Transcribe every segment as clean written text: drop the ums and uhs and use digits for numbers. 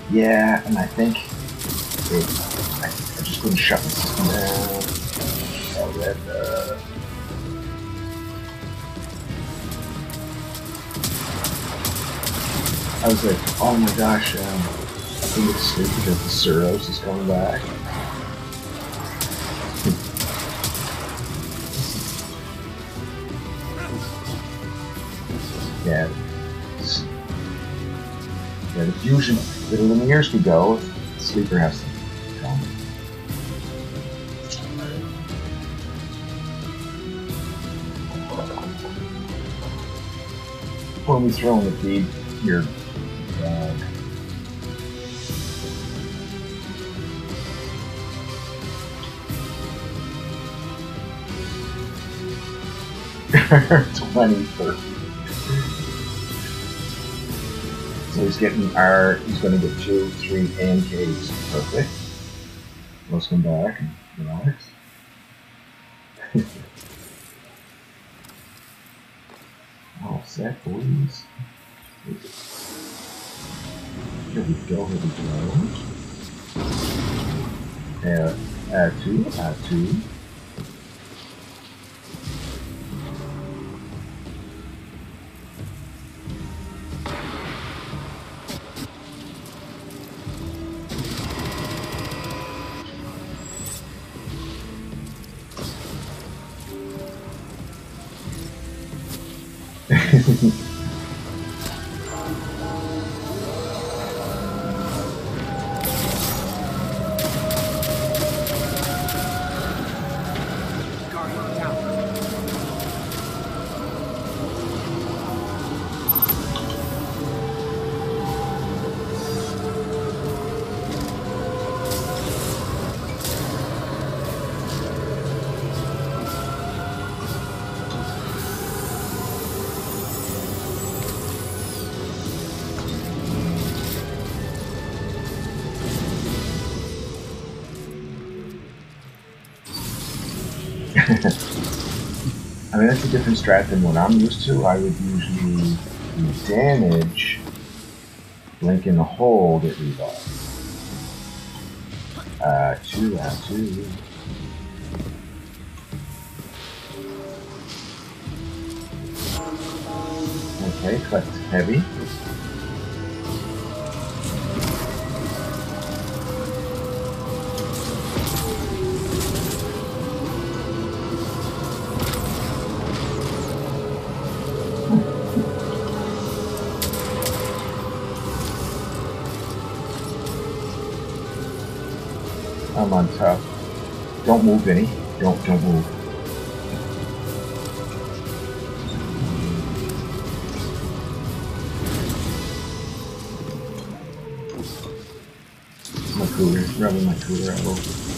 Yeah, and I think I just couldn't shut the system down. So that, I was like, oh my gosh, I think it's stupid because the Suros is coming back. Yeah. Yeah, the fusion, the Lumineers could go, the Sleeper has to come. When we throw in the feed, your dog. $20 So he's getting he's going to get 2, 3 AMKs. Perfect. Let's come back and relax. All set, boys. Here we go, here we go. Add 2, add 2. I mean, that's a different strat than what I'm used to. I would usually do damage, blink in the hole, get revived. 2, add 2. Okay, collect heavy. I'm on top. Don't move, Vinny. Don't move. My cooler, rubbing my cooler out.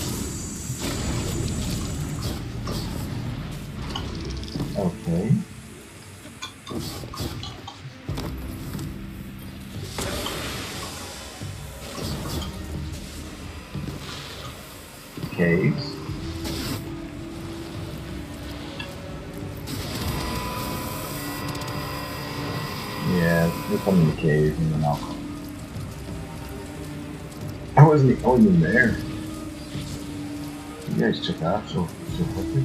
Okay. Caves. Yeah, we'll come in the cave and then I'll come. I wasn't even there. You guys took off so quickly.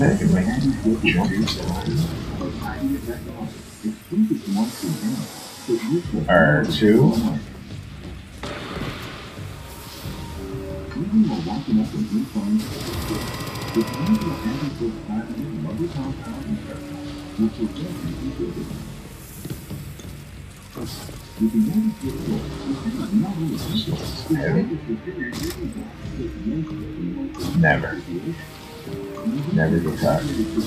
They can make it jump. Two. Never. Never get tired.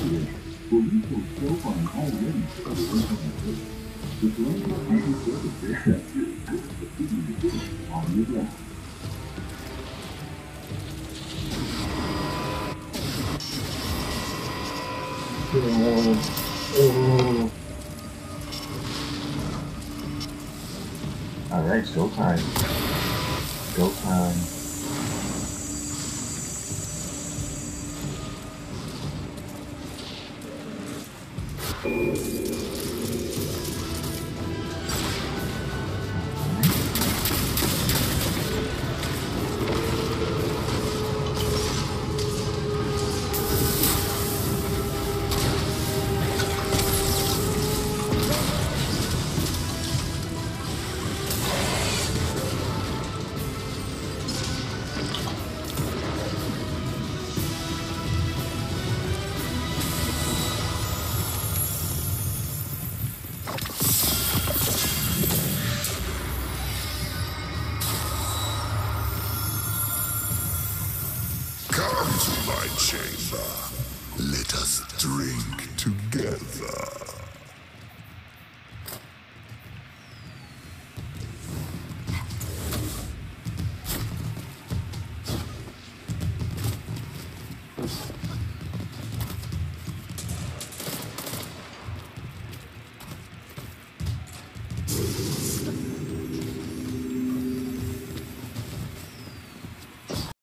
Alright, go time. Go time. Come to my chamber. Let us drink together.